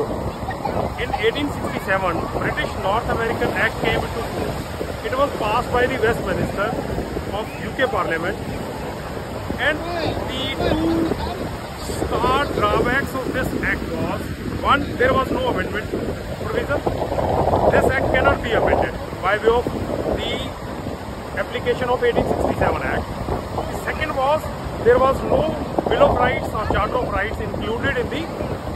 In 1867, British North American Act came into force. It was passed by the Westminster of UK Parliament, and the two star drawbacks of this act was, one, there was no amendment provision. This act cannot be amended by way of the application of 1867 Act. The second was, there was no Bill of Rights or Charter of Rights included in the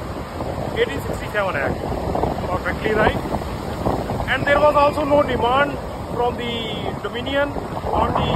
1867 Act. Perfectly right. And there was also no demand from the Dominion on the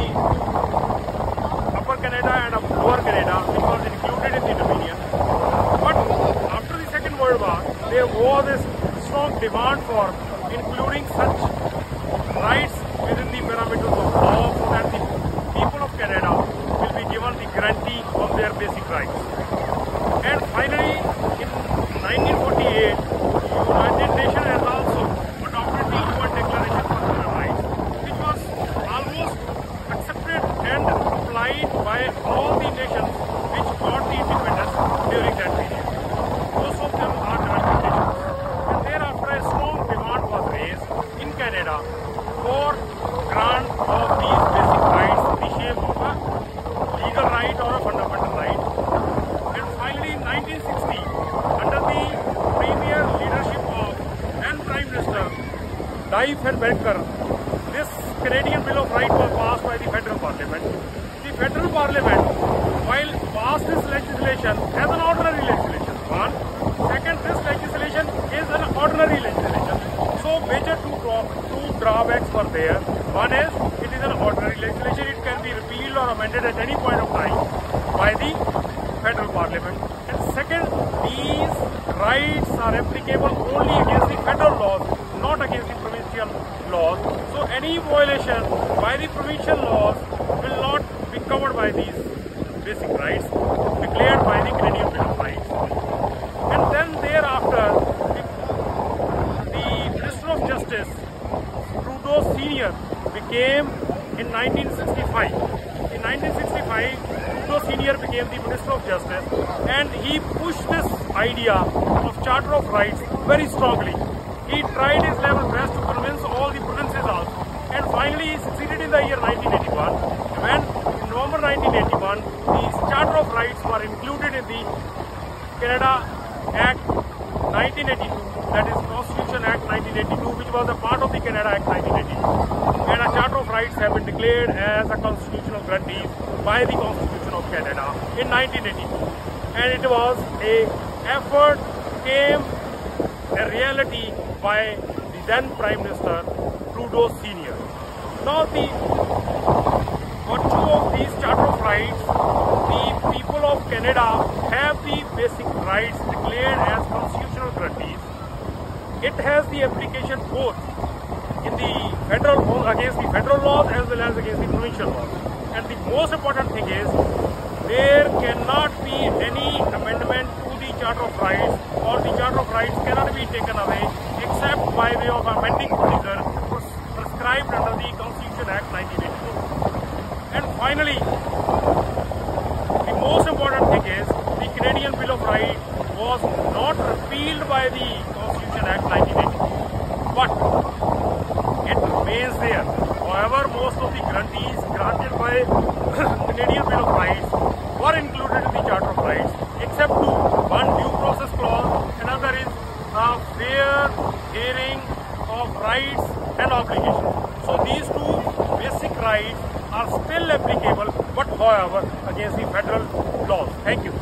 Upper Canada and Lower Canada, which was included in the Dominion. But after the Second World War, there was a strong demand for including such rights within the parameters of law, so that the people of Canada will be given the guarantee of their basic rights. And finally, in 1948, the United Nations has also adopted the UN Declaration for Human Rights, which was almost accepted and applied by all the nations which got the independence during that period. Most of them are developing nations. And thereafter, a strong demand was raised in Canada for grant of these basic rights in the shape of a legal right or a fundamental right. And finally, in 1960, under the premier leadership of then Prime Minister Becker, this Canadian Bill of Rights was passed by the Federal Parliament. The Federal Parliament, while passed this legislation as an ordinary legislation, one. Second, this legislation is an ordinary legislation. So major two drawbacks were there. One is, it is an ordinary legislation. It can be repealed or amended at any point of time by the Federal Parliament. And second, these rights are applicable only against the federal laws, not against the provincial laws. So any violation by the provincial laws will not be covered by these basic rights declared by the Canadian Bill of Rights. And then thereafter, the Minister of Justice, Trudeau Sr., became in 1965. In 1965, Trudeau Sr. became the Minister of Justice, and he pushed this idea of Charter of Rights very strongly. He tried his level best to convince all the provinces also, and finally he succeeded in the year 1981, when in November 1981 the Charter of Rights were included in the Canada Act 1982, that is Constitution Act 1982, which was a part of the Canada Act 1982. And a Charter of Rights have been declared as a constitutional guarantee by the Constitution of Canada in 1982. And it was a effort, came a reality by the then Prime Minister Trudeau Sr. Now the virtue of these Charter of Rights, the people of Canada have the basic rights declared as constitutional guarantees. It has the application both in the federal, against the federal laws as well as against the provincial laws. And the most important thing is, there cannot be any amendment to the Charter of Rights, or the Charter of Rights cannot be taken away except by way of amending procedure prescribed under the Constitution Act 1982. And finally, the most important thing is, the Canadian Bill of Rights was not repealed by the Constitution Act 1982, but it remains there. However, most of the guarantees granted by Canadian Bill of Rights were included in the Charter of Rights, except two. One, due process clause, another is a fair hearing of rights and obligations. So these two basic rights are still applicable, but however against the federal laws. Thank you.